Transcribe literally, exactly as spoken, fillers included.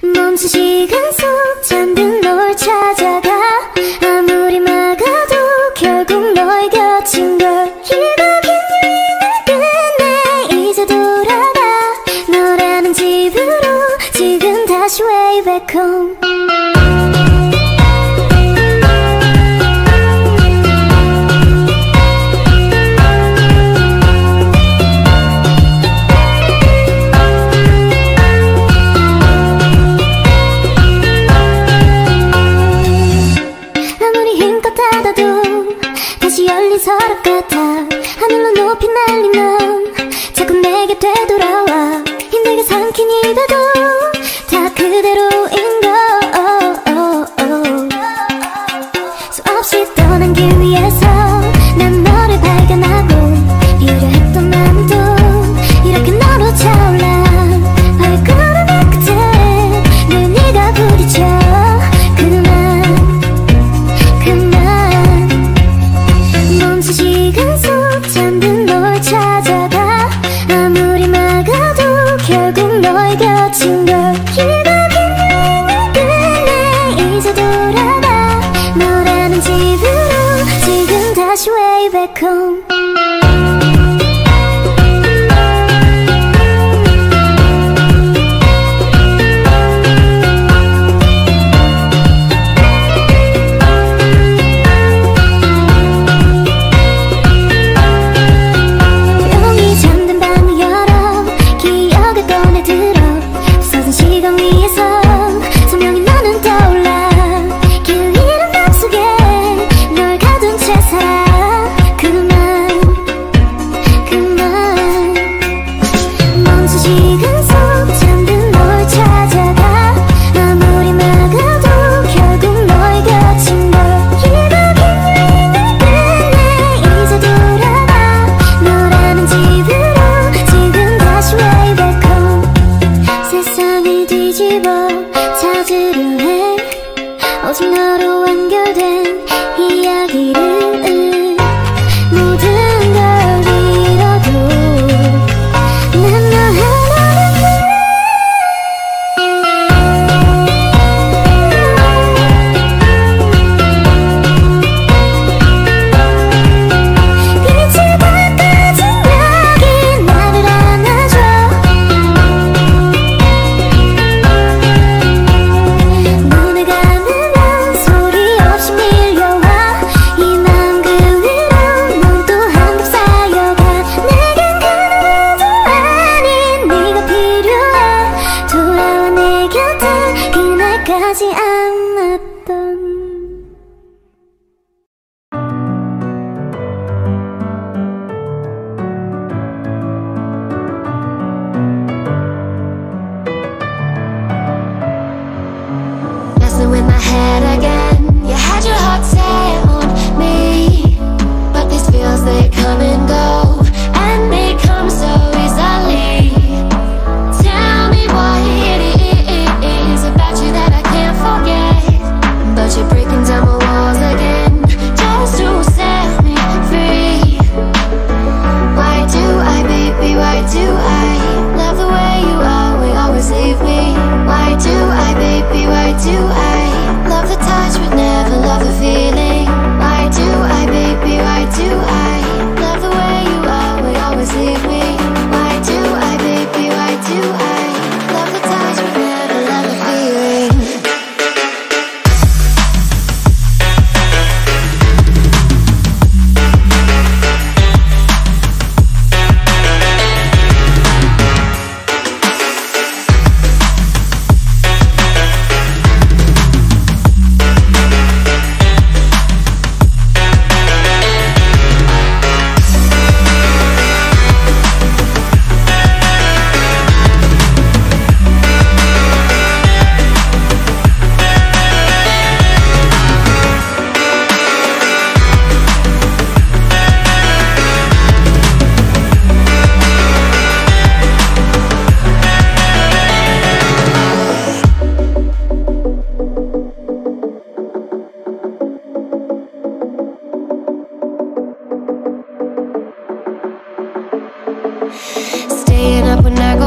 멈춘 시간 속 잠든 널 찾아가 아무리 막아도 결국 너의 곁인 걸 이거 긴 여행을 끝내 이제 돌아가 너라는 집으로 지금 다시 way back home. 다시 열린 서랍 같아 하늘로 높이 날리면 자꾸 내게 되돌아와 힘들게 삼킨 입에도 다 그대로인 걸 수없이 떠난 길 위에서 난 너를 발견하고 이려 했던 마음도 이렇게 너로 차올라 발걸음의 끝에 늘 네가 부딪혀 시간 속 잠든 널 찾아가 아무리 막아도 결국 너의 곁인 걸 이거 긴 여행을 끝내 이제 돌아가 너라는 집으로 지금 다시 way back home. 오직 너로 완결된 이야기를 모든 걸 잃어도 난 너 하나는 빛을 닦아진 여기 나를 안아줘 눈을 감으면 소리 없이 밀려와 이 맘 그 위로 넌 또 한 겹 쌓여가 내겐 그날도 아닌 네가 필요해 돌아와 내 곁에 그날까지 안았던 Messing with my head again. You had your heart set on me, but these feels they come and go, and they come so easily. Tell me what it is about you that I can't forget, but you're breaking down my walls again just to set me free. Why do I, baby, why do I love the way you are, we always leave me? Why do I, baby, why do I love the touch but never love the feeling? Why do I, baby, why do I love the way you are, we always leave me? Why do I, baby, why do I love the touch but never love the feeling? Staying up when I